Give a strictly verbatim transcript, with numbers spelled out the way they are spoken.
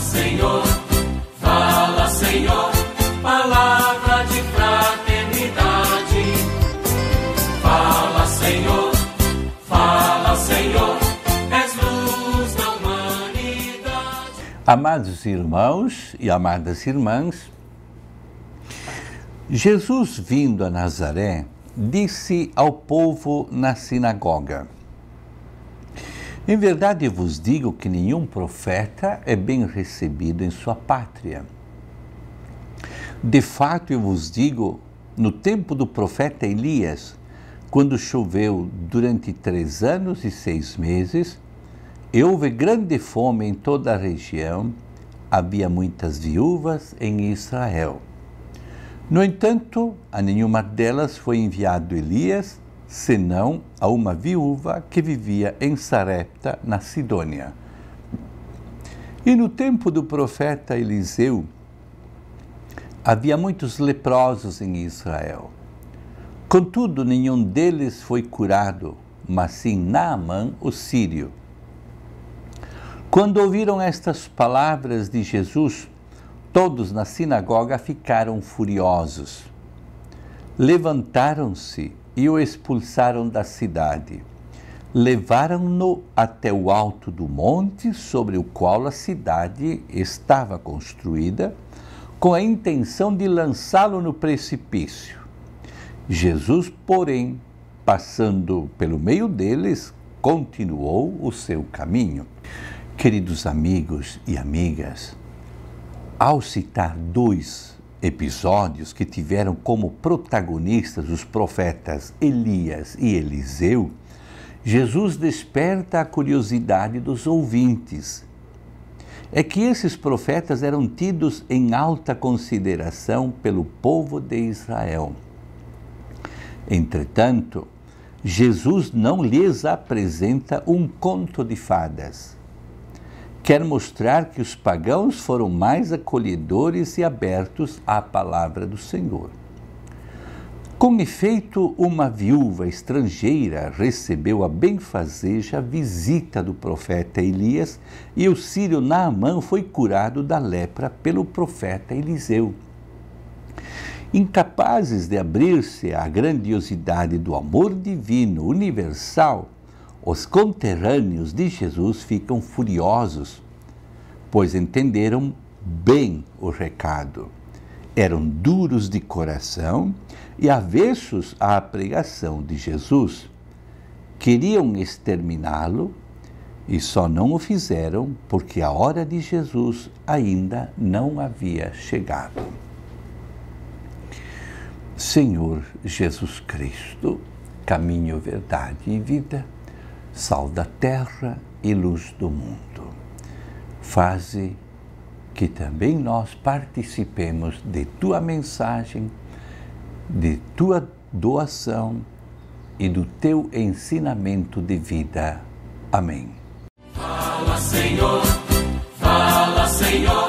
Senhor, fala, Senhor, palavra de fraternidade. Fala, Senhor, fala, Senhor, és luz da humanidade. Amados irmãos e amadas irmãs, Jesus, vindo a Nazaré, disse ao povo na sinagoga: em verdade vos digo que nenhum profeta é bem recebido em sua pátria. De fato, eu vos digo, no tempo do profeta Elias, quando choveu durante três anos e seis meses, e houve grande fome em toda a região, havia muitas viúvas em Israel. No entanto, a nenhuma delas foi enviado Elias, senão a uma viúva que vivia em Sarepta, na Sidônia. E no tempo do profeta Eliseu, havia muitos leprosos em Israel. Contudo, nenhum deles foi curado, mas sim Naamã, o sírio. Quando ouviram estas palavras de Jesus, todos na sinagoga ficaram furiosos. Levantaram-se e o expulsaram da cidade. Levaram-no até o alto do monte sobre o qual a cidade estava construída, com a intenção de lançá-lo no precipício. Jesus, porém, passando pelo meio deles, continuou o seu caminho. Queridos amigos e amigas, ao citar dois episódios que tiveram como protagonistas os profetas Elias e Eliseu, Jesus desperta a curiosidade dos ouvintes. É que esses profetas eram tidos em alta consideração pelo povo de Israel. Entretanto, Jesus não lhes apresenta um conto de fadas. Quer mostrar que os pagãos foram mais acolhedores e abertos à palavra do Senhor. Com efeito, uma viúva estrangeira recebeu a benfazeja visita do profeta Elias e o sírio Naamã foi curado da lepra pelo profeta Eliseu. Incapazes de abrir-se à grandiosidade do amor divino universal, os conterrâneos de Jesus ficam furiosos, pois entenderam bem o recado. Eram duros de coração e avessos à pregação de Jesus. Queriam exterminá-lo e só não o fizeram porque a hora de Jesus ainda não havia chegado. Senhor Jesus Cristo, caminho, verdade e vida, sal da terra e luz do mundo, faze que também nós participemos de tua mensagem, de tua doação e do teu ensinamento de vida. Amém. Fala, Senhor, fala, Senhor.